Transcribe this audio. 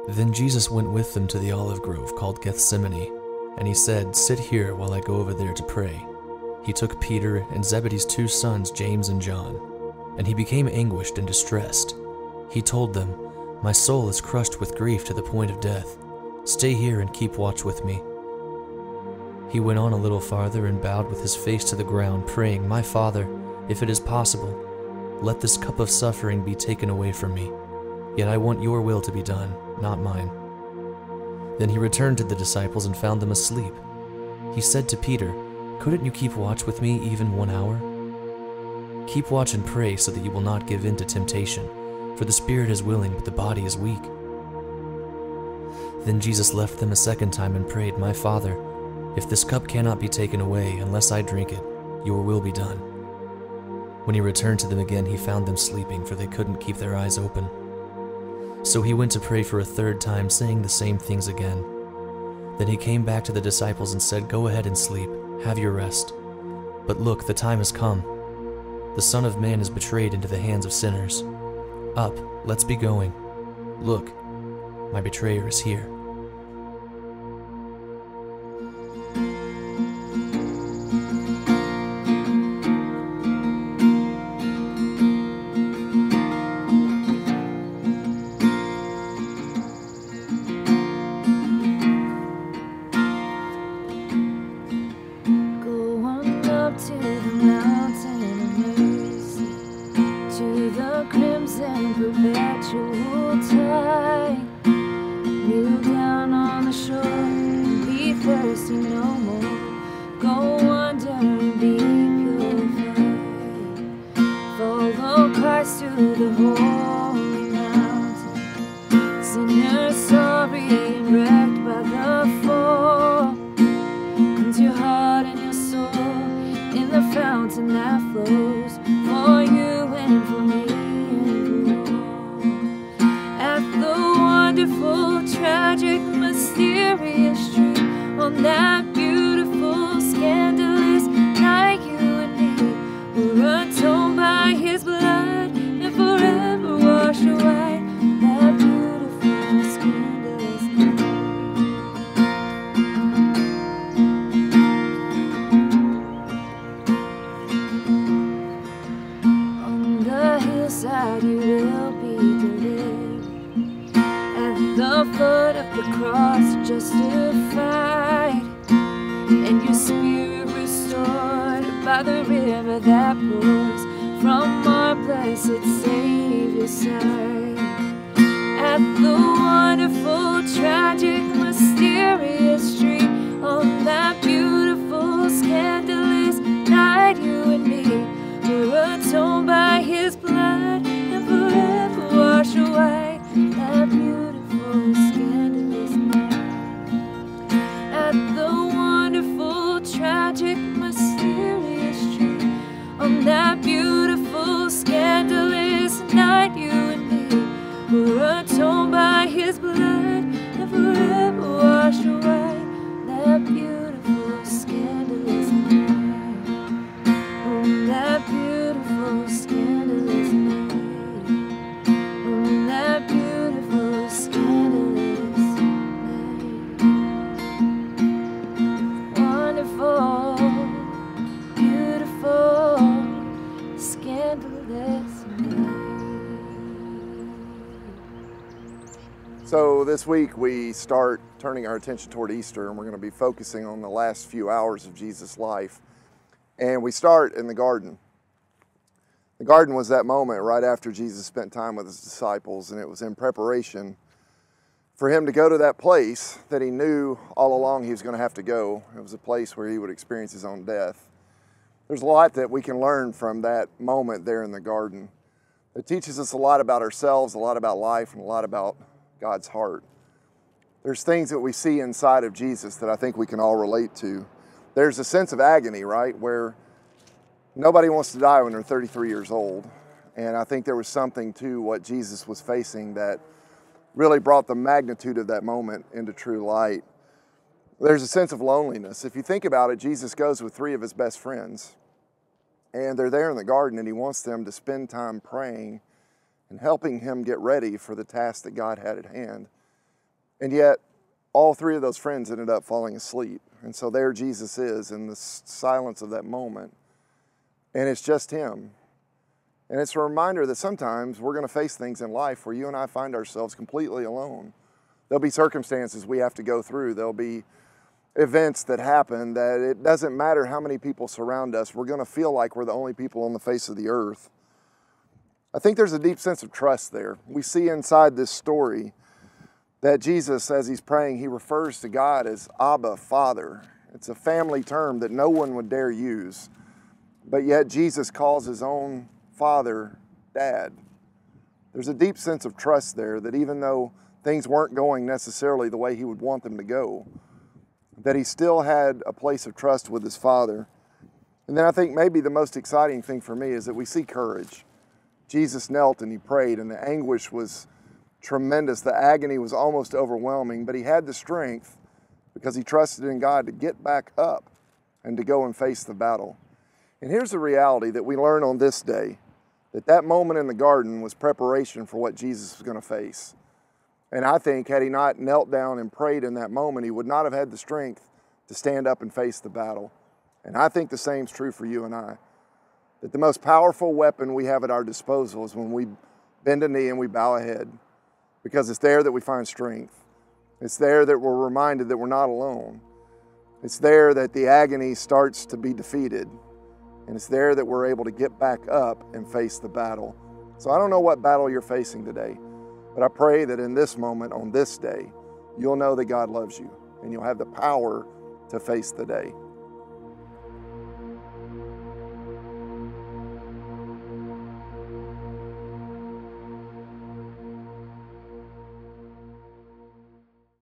Then Jesus went with them to the olive grove called Gethsemane, and he said, "Sit here while I go over there to pray." He took Peter and Zebedee's 2 sons, James and John, and he became anguished and distressed. He told them, "My soul is crushed with grief to the point of death. Stay here and keep watch with me." He went on a little farther and bowed with his face to the ground, praying, "My Father, if it is possible, let this cup of suffering be taken away from me. Yet I want your will to be done, not mine." Then he returned to the disciples and found them asleep. He said to Peter, "Couldn't you keep watch with me even 1 hour? Keep watch and pray so that you will not give in to temptation, for the spirit is willing, but the body is weak." Then Jesus left them a second time and prayed, "My Father, if this cup cannot be taken away unless I drink it, your will be done." When he returned to them again, he found them sleeping, for they couldn't keep their eyes open. So he went to pray for a third time, saying the same things again. Then he came back to the disciples and said, "Go ahead and sleep, have your rest. But look, the time has come. The Son of Man is betrayed into the hands of sinners. Up, let's be going. Look, my betrayer is here." So this week we start turning our attention toward Easter, and we're going to be focusing on the last few hours of Jesus' life. And we start in the garden. The garden was that moment right after Jesus spent time with his disciples, and it was in preparation for him to go to that place that he knew all along he was going to have to go. It was a place where he would experience his own death. There's a lot that we can learn from that moment there in the garden. It teaches us a lot about ourselves, a lot about life, and a lot about God's heart. There's things that we see inside of Jesus that I think we can all relate to. There's a sense of agony, right, where nobody wants to die when they're 33 years old. And I think there was something to what Jesus was facing that really brought the magnitude of that moment into true light. There's a sense of loneliness. If you think about it, Jesus goes with 3 of his best friends, and they're there in the garden, and he wants them to spend time praying and helping him get ready for the task that God had at hand. And yet, all three of those friends ended up falling asleep. And so there Jesus is in the silence of that moment. And it's just him. And it's a reminder that sometimes we're going to face things in life where you and I find ourselves completely alone. There'll be circumstances we have to go through. There'll be events that happen that it doesn't matter how many people surround us. We're going to feel like we're the only people on the face of the earth. I think there's a deep sense of trust there. We see inside this story that Jesus, as he's praying, he refers to God as Abba, Father. It's a family term that no one would dare use. But yet Jesus calls his own Father Dad. There's a deep sense of trust there that even though things weren't going necessarily the way he would want them to go, that he still had a place of trust with his Father. And then I think maybe the most exciting thing for me is that we see courage. Jesus knelt and he prayed, and the anguish was tremendous. The agony was almost overwhelming, but he had the strength, because he trusted in God, to get back up and to go and face the battle. And here's the reality that we learn on this day, that moment in the garden was preparation for what Jesus was going to face. And I think had he not knelt down and prayed in that moment, he would not have had the strength to stand up and face the battle. And I think the same is true for you and I. That the most powerful weapon we have at our disposal is when we bend a knee and we bow a head, because it's there that we find strength. It's there that we're reminded that we're not alone. It's there that the agony starts to be defeated. And it's there that we're able to get back up and face the battle. So I don't know what battle you're facing today, but I pray that in this moment, on this day, you'll know that God loves you and you'll have the power to face the day.